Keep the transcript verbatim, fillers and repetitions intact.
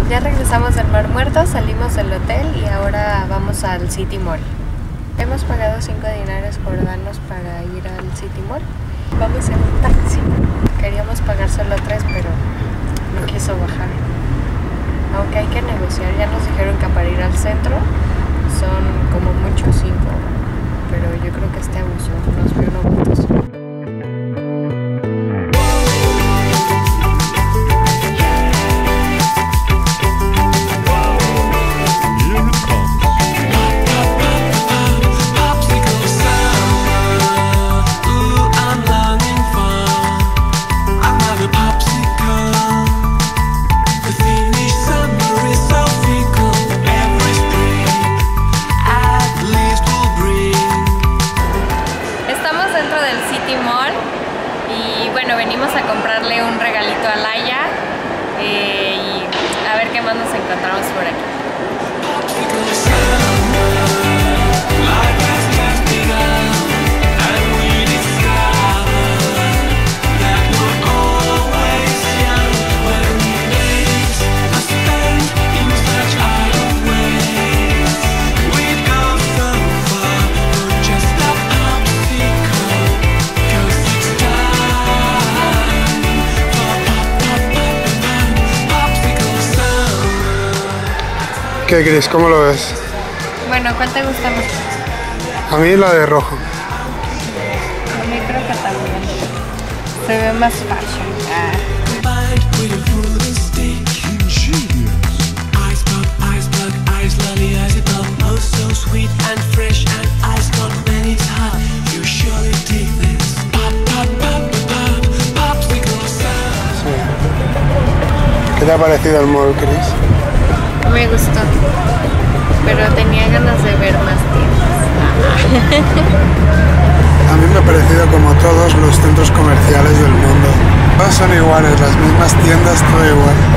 Ya regresamos del Mar Muerto, salimos del hotel y ahora vamos al City Mall. Hemos pagado cinco dinarios por darnos para ir al City Mall. Vamos en un taxi. Queríamos pagar solo tres, pero no quiso bajar. Aunque hay que negociar, ya nos dijeron que para ir al centro son como mucho cinco, pero yo creo que este abuso nos vio novatos. Bueno, venimos a comprarle un regalito a Laia eh, y a ver qué más nos encontramos por aquí. ¿Qué crees? ¿Cómo lo ves? Bueno, ¿cuál te gusta más? A mí la de rojo. A mí creo que también. Se ve más fashion. Ah. Sí. ¿Qué te ha parecido el mall, Chris? Me gustó, pero tenía ganas de ver más tiendas. A mí me ha parecido como todos los centros comerciales del mundo. Todos son iguales, las mismas tiendas, todo igual.